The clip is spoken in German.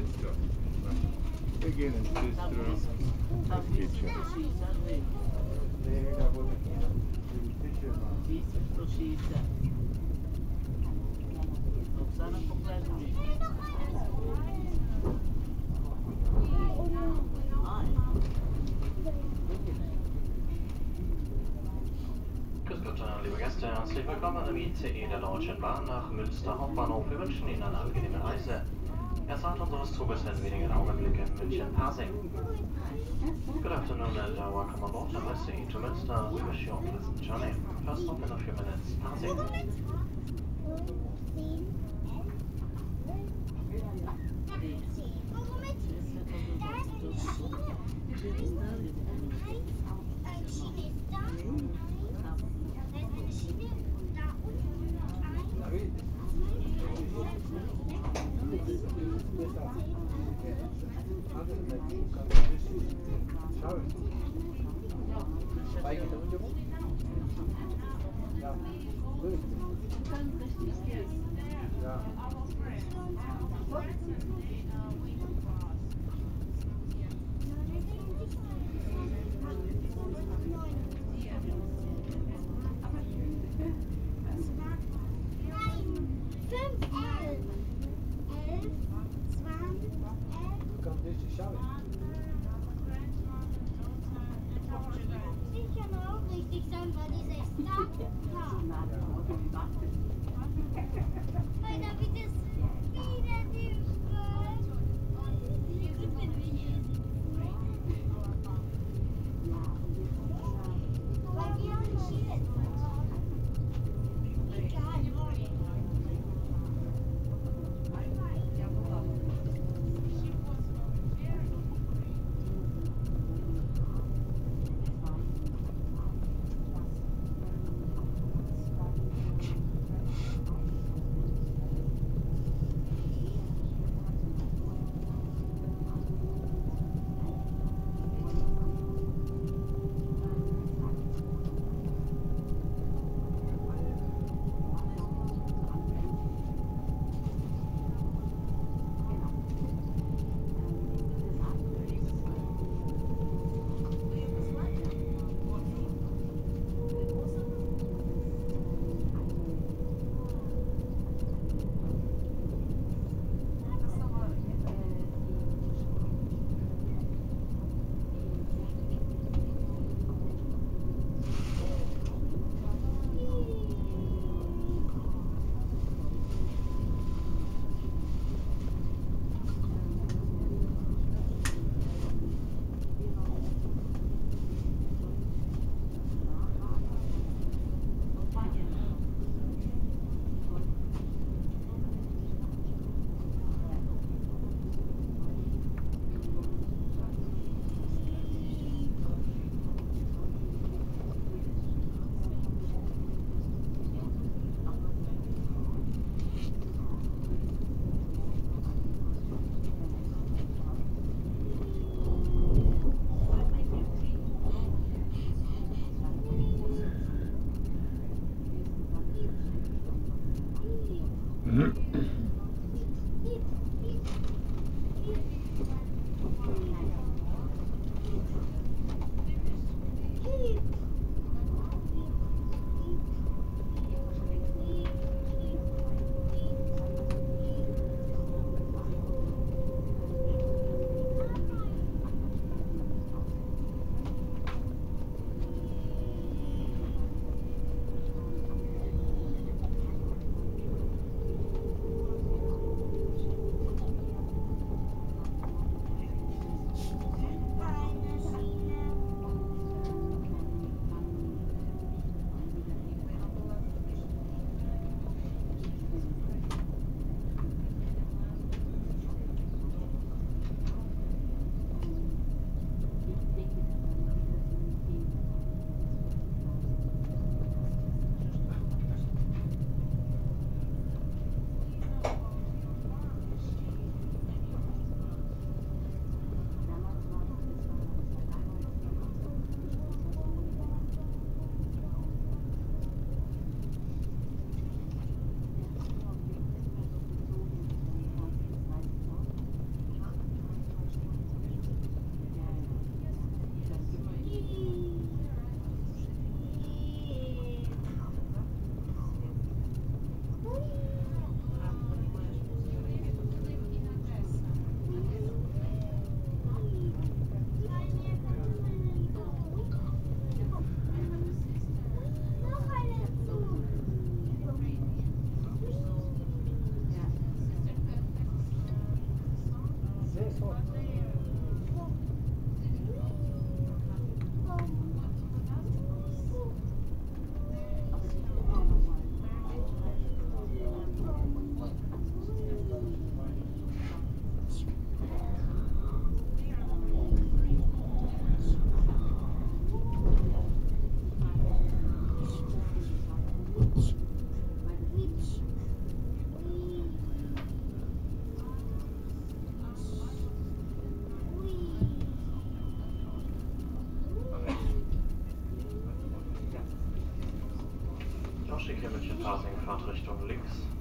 Jetzt doch. Wir gehen ins Bistro. Das geht schon. Nee, da wo die Tische waren. Bistro scesa. Oksana completo. Grüß Gott, liebe Gäste, herzlich willkommen im ICE der Deutschen Bahn nach Münster Hauptbahnhof. Wir wünschen Ihnen eine angenehme Reise. Erfahrt unseres Zuges in wenigen Augenblicken München-Pasing. Good afternoon and welcome aboard the ICE to Münster. We wish you a pleasant journey. First stop in a few minutes, Pasing. Joshi Kimmelchen Parsing, Fahrt Richtung links.